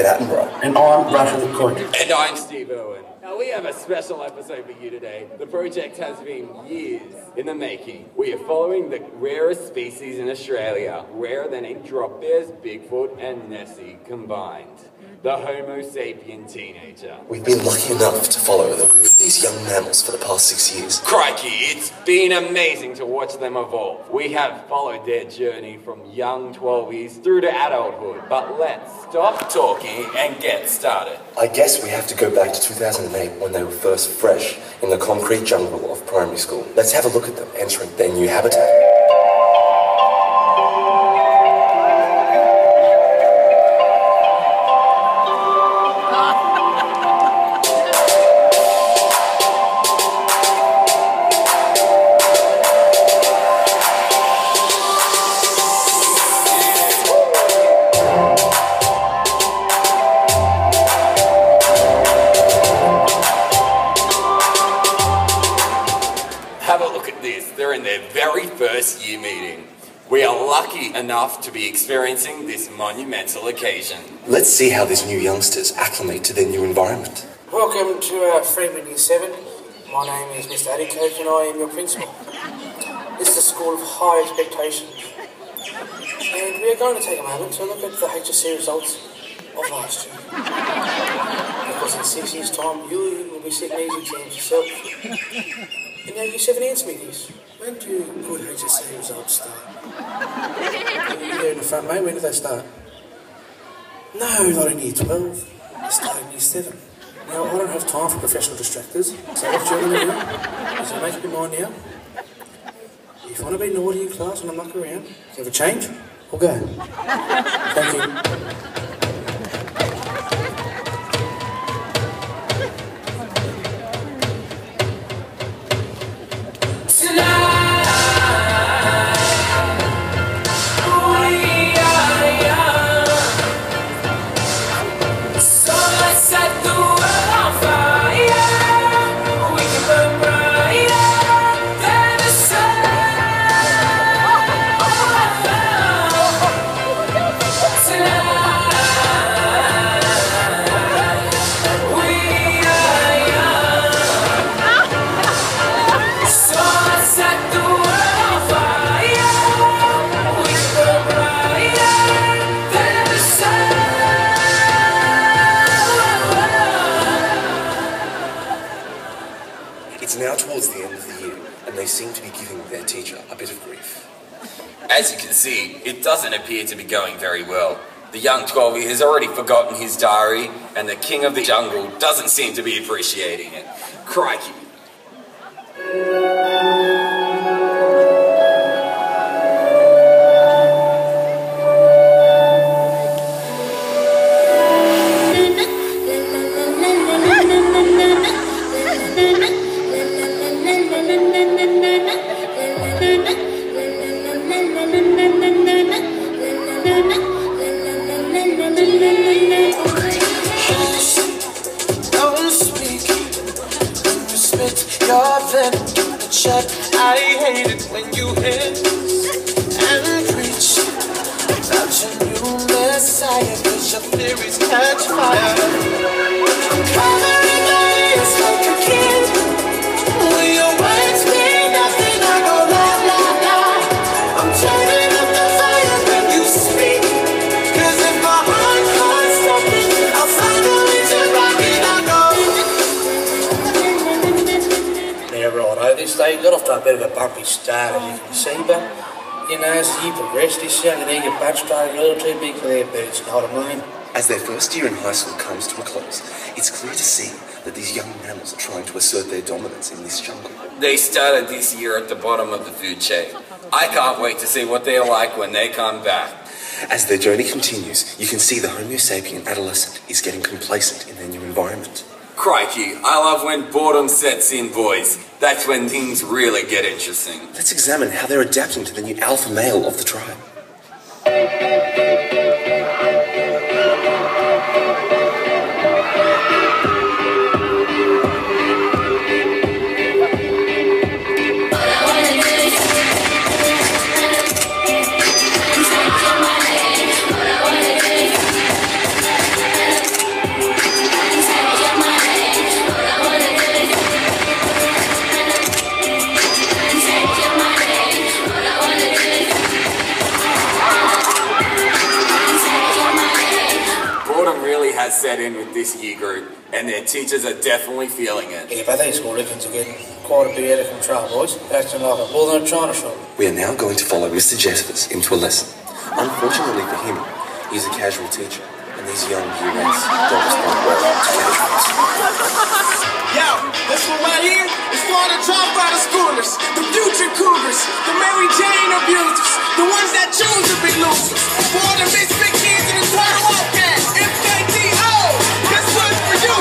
Attenborough. And I'm Russell Cook. And I'm Steve Irwin. Now we have a special episode for you today. The project has been years in the making. We are following the rarest species in Australia, rarer than a drop bears, Bigfoot and Nessie combined. The Homo sapien teenager. We've been lucky enough to follow the group of these young mammals for the past 6 years. Crikey, it's been amazing to watch them evolve. We have followed their journey from young 12s through to adulthood. But let's stop talking and get started. I guess we have to go back to 2008 when they were first fresh in the concrete jungle of primary school. Let's have a look at them entering their new habitat. Have a look at this. They're in their very first year meeting. We are lucky enough to be experiencing this monumental occasion. Let's see how these new youngsters acclimate to their new environment. Welcome to Freeman, Year 7. My name is Mr. a.k.a. and I am your principal. This is a school of high expectations. And we are going to take a moment to look at the HSC results of last year. Because in 6 years' time, you will be sitting these exams yourself. And now Year 7 answer me this. When do good HSC results start? Here in the front, mate, when do they start? No, not in Year 12. They start in Year 7. Now, I don't have time for professional distractors, so what you're going to do is you make up your mind now. If you want to be naughty in class and muck around, you have a change, or go. Thank you. It's now towards the end of the year, and they seem to be giving their teacher a bit of grief. As you can see, it doesn't appear to be going very well. The young 12-year has already forgotten his diary, and the king of the jungle doesn't seem to be appreciating it. Crikey. I hate it when you hit and preach about your new messiah, cause your theories catch fire. I'm covering my ears like a kid. When your words mean nothing, I go la la la. I'm turning up the fire when you speak, cause if my heart can't stop it, I'll find a way to rock it. Yeah, right, this day got off to a bit of a bumpy start, as you can see, but, you know, as the year progressed, this young and eager bunch started a little too big for their boots, you know what I mean? As their first year in high school comes to a close, it's clear to see that these young mammals are trying to assert their dominance in this jungle. They started this year at the bottom of the food chain. I can't wait to see what they're like when they come back. As their journey continues, you can see the Homo sapien adolescent is getting complacent in their new environment. Crikey, I love when boredom sets in, boys. That's when things really get interesting. Let's examine how they're adapting to the new alpha male of the tribe. really has set in with this year group, and their teachers are definitely feeling it. Yeah, but these hooligans are getting quite a bit out of control, boys. Acting like a bull in a china shop. We are now going to follow Mr. Jeffers into a lesson. Unfortunately for him, he's a casual teacher, and these young UNs don't respond well to casuals. Yo, this one right here is for the dropout of schoolers, the future cougars, the Mary Jane abusers, the ones that choose to be losers. For all the misfit kids in the entire outcast, MKTO, this one's for you.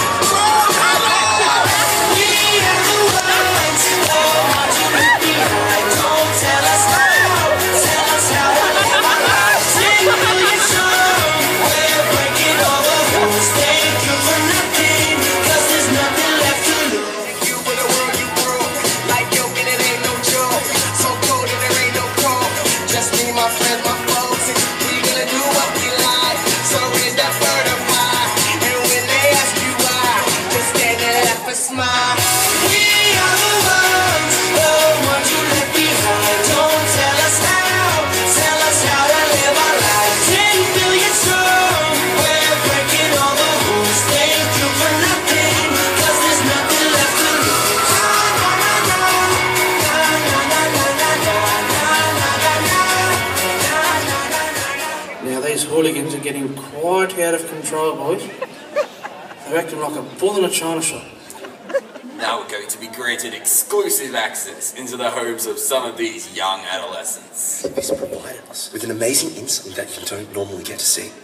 We are the ones who want to be behind. Don't tell us how, tell us how to live our lives. 10 million strong, we're breaking all the rules. Thank you for nothing, 'cause there's nothing left to lose. You were the world you broke, like yo, and it ain't no joke. So cold and there ain't no cold. Just me, my friends, my folks, and we gonna do what we like. So raise that bird up high, and when they ask you why, just stand there, laugh and smile. We are the ones you left behind. Don't tell us how to live our lives. 10 billion strong, we're breaking all the rules. Thank you for nothing, 'cause there's nothing left to lose. Now these hooligans are getting quite out of control, boys. They're acting like a bull in a china shop. Now we're going to be granted exclusive access into the homes of some of these young adolescents. This provided us with an amazing insight that you don't normally get to see.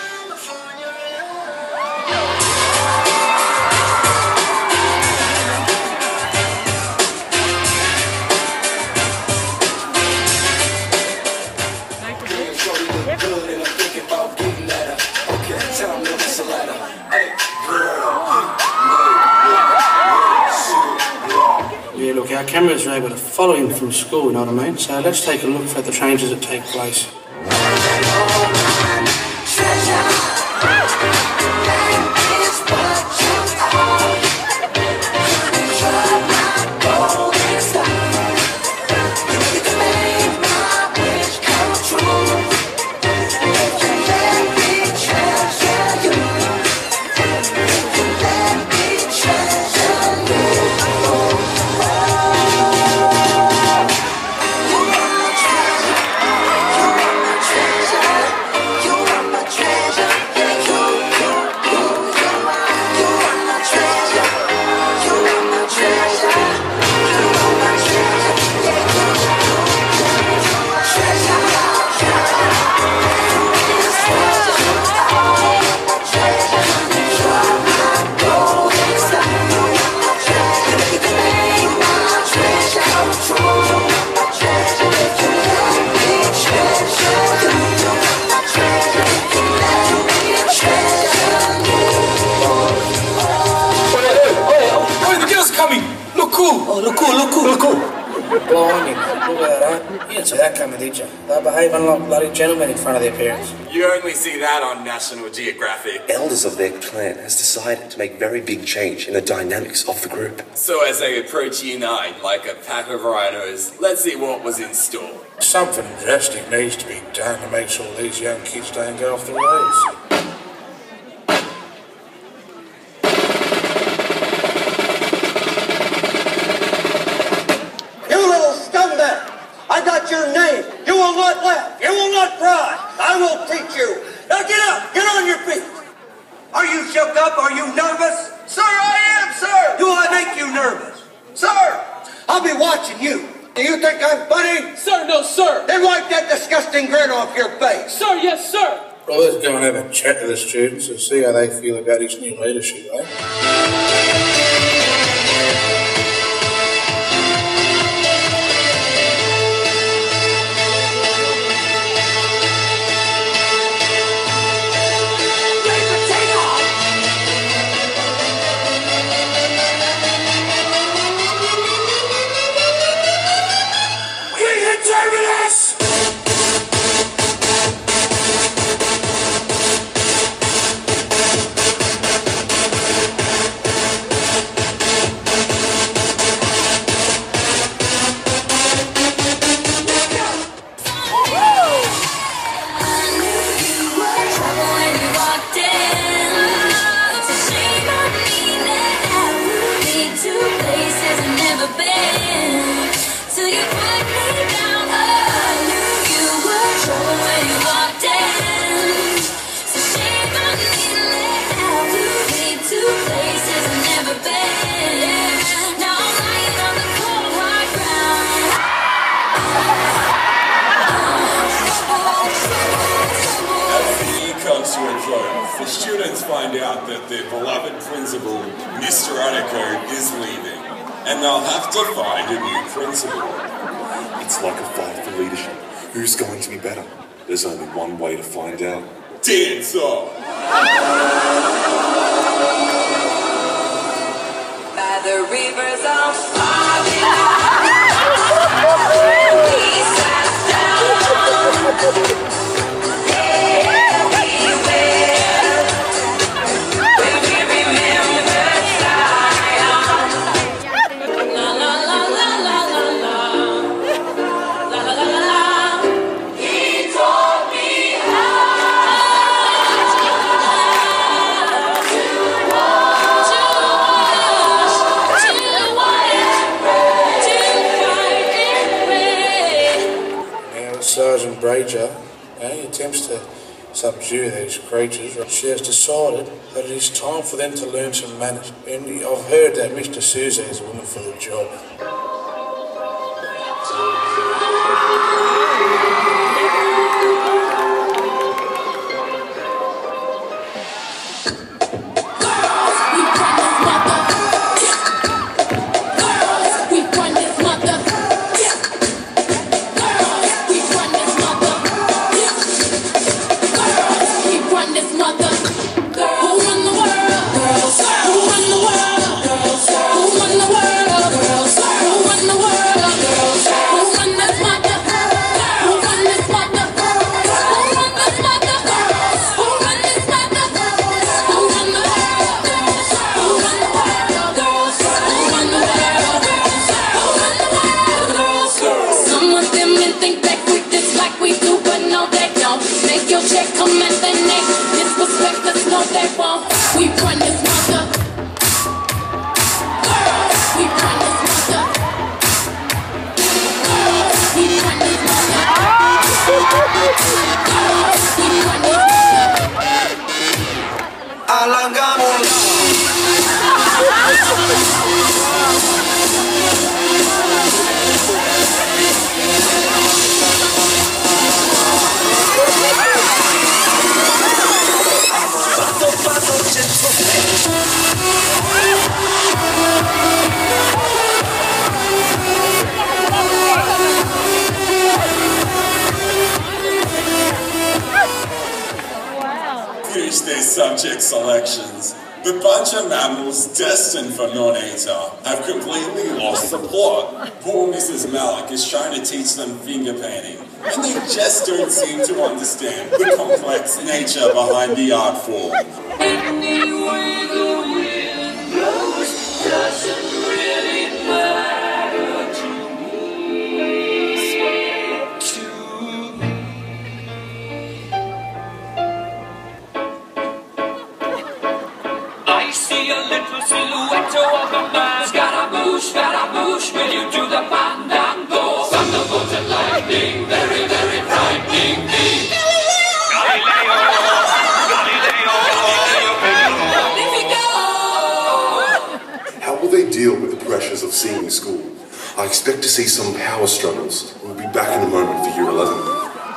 Yeah, look, our cameras are able to follow him from school, you know what I mean? So let's take a look at the changes that take place. Blimey, look at that, huh? You didn't see that coming, did you? They're behaving like bloody gentlemen in front of their parents. You only see that on National Geographic. Elders of their clan has decided to make very big change in the dynamics of the group. So as they approach year 9 like a pack of rhinos, let's see what was in store. Something drastic needs to be done to make sure these young kids don't go off the rails. I got your name. You will not laugh. You will not cry. I will teach you. Now get up. Get on your feet. Are you shook up? Are you nervous? Sir, I am, sir. Do I make you nervous? Sir, I'll be watching you. Do you think I'm funny? Sir, no, sir. Then wipe that disgusting grin off your face. Sir, yes, sir. Well, let's go and have a chat to the students and see how they feel about his new leadership, eh? find out that their beloved principal, Mr. Attico, is leaving, and they'll have to find a new principal. It's like a fight for leadership. Who's going to be better? There's only one way to find out. Dance off! By the rivers of Sergeant Brager, he attempts to subdue these creatures. She has decided that it is time for them to learn some manners. And I've heard that Mr. Souza is a woman for the job. Subject selections. The bunch of mammals destined for non-eater have completely lost the plot. Poor Mrs. Malik is trying to teach them finger painting, and they just don't seem to understand the complex nature behind the art form. Anyway the wind blows doesn't really matter to me. I see a little silhouette of a man. Scaramouche, will you do the fandango? Thunderbolt and lightning, very, very frightening me. Galileo, How will they deal with the pressures of senior school? I expect to see some power struggles. We'll be back in a moment for Year 11.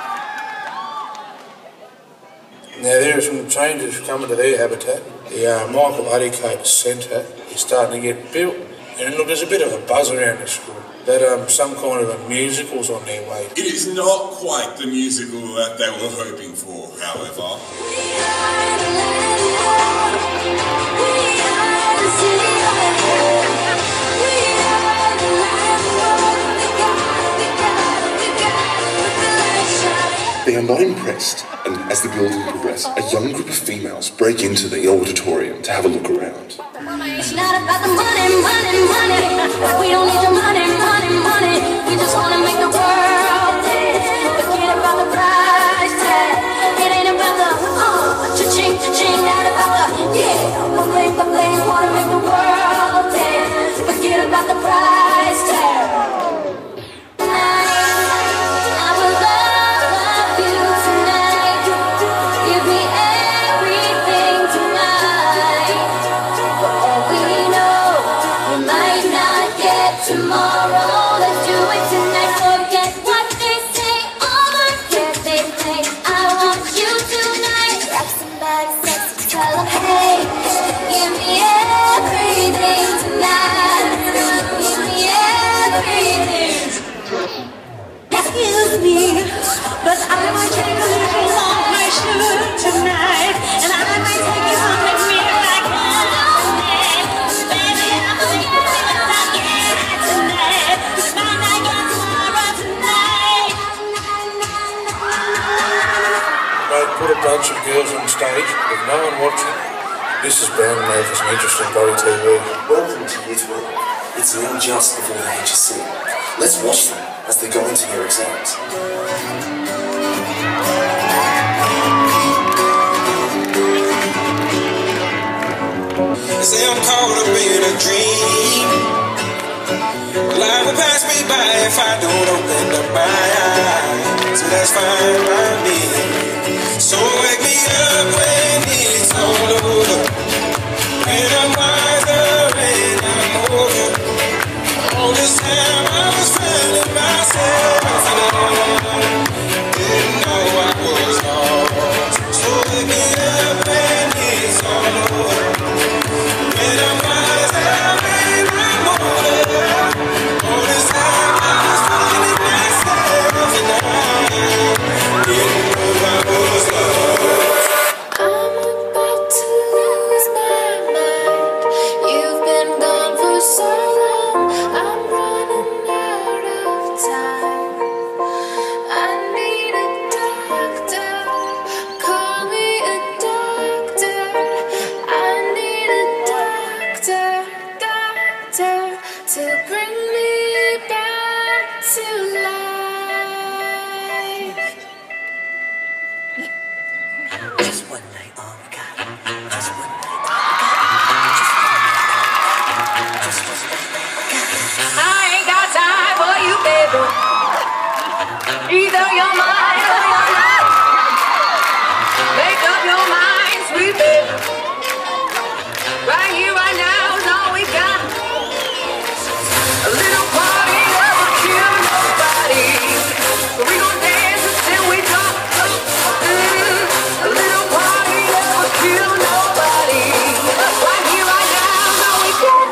Now there are some changes coming to their habitat. The Michael Aulsebrook Centre is starting to get built. And look, there's a bit of a buzz around the school that some kind of a musical's on their way. It is not quite the musical that they were hoping for, however. They are not impressed, and as the building progresses, a young group of females break into the auditorium to have a look around. It's not about the money. We don't need your money. We just want to make the world dance. Forget about the price tag. It ain't about the cha-ching, not about the bling, want to make the world dance. Forget about the price tag. Tomorrow. give me everything tonight. Give me everything. Excuse me, but I might take a little off my shirt tonight, and I might take you home with me if I can. Baby, I'm gonna give you what I get tonight. You might not get tomorrow tonight. Mate, put a bunch of girls on stage with no one watching. This is bound to make us an interesting body TV. Welcome to Year 12. It's now just before the HSC. Let's watch them as they go into their exams. They say I'm caught up in a dream. Life will pass me by if I don't open up my eyes. So that's fine by me. So wake me up when it's all over. When I'm wiser and I'm older. All this time I was finding myself, and I didn't know I was lost. So wake me up when it's all over. When I'm wiser and I'm older. All this time I was finding myself, and I didn't know I was lost. I'm about to lose my mind. You've been gone for so long. I'm running out of time. I need a doctor. Call me a doctor. I need a doctor to bring me back to life. Just one night, oh my God. Just one night, oh my God. Just one night. I ain't got time for you, baby. Either you're mine or you're not. Make up your mind, sweet baby. Right here, right now is all we got. A little party never kill nobody. We gon' dance until we drop. A little party never kill nobody. Right here, right now is all we got.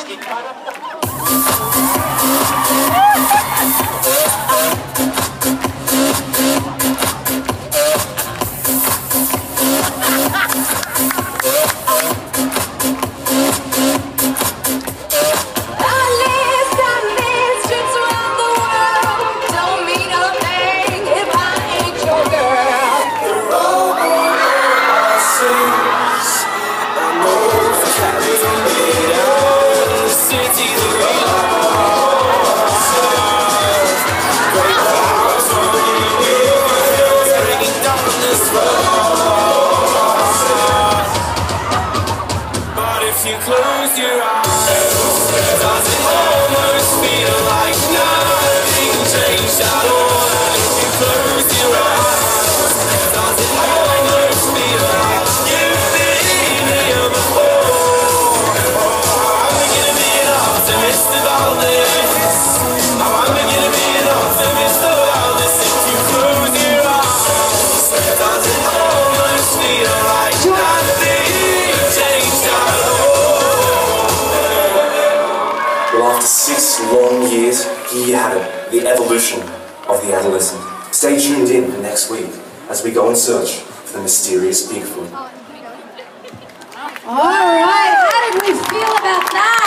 After 6 long years, here you have it, the evolution of the adolescent. Stay tuned in for next week as we go in search for the mysterious Bigfoot. All right, how did we feel about that?